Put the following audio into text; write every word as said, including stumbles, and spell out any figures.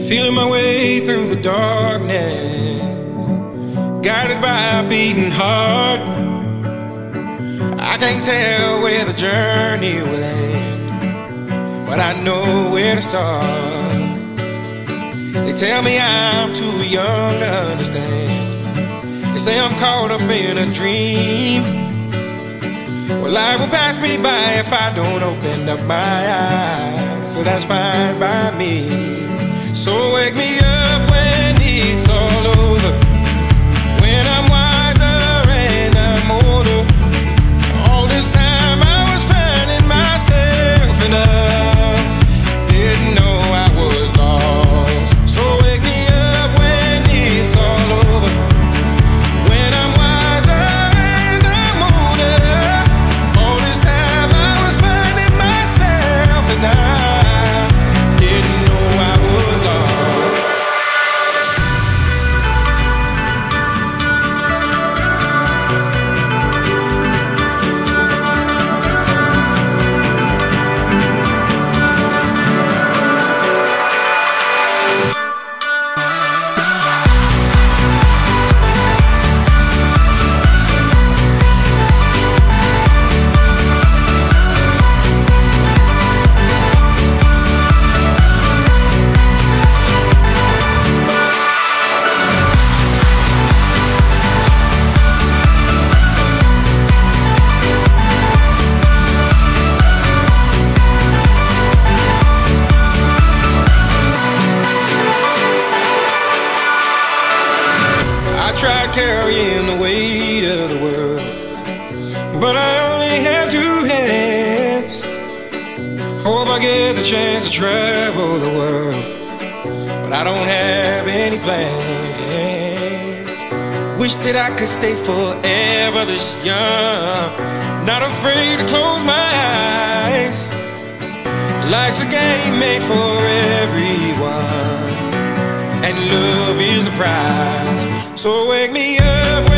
Feeling my way through the darkness, guided by a beating heart. I can't tell where the journey will end, but I know where to start. They tell me I'm too young to understand. They say I'm caught up in a dream. Well, life will pass me by if I don't open up my eyes. So that's fine by me. So wake me up when it's all over, when I'm wiser and I'm older. All this time I was finding myself and I didn't know I was lost. So wake me up when it's all over, when I'm wiser and I'm older. All this time I was finding myself and I didn't know I was lost. I tried carrying the weight of the world, but I only have two hands. Hope I get the chance to travel the world, but I don't have any plans. Wish that I could stay forever this young, not afraid to close my eyes. Life's a game made for everyone, and love is the prize. So wake me up when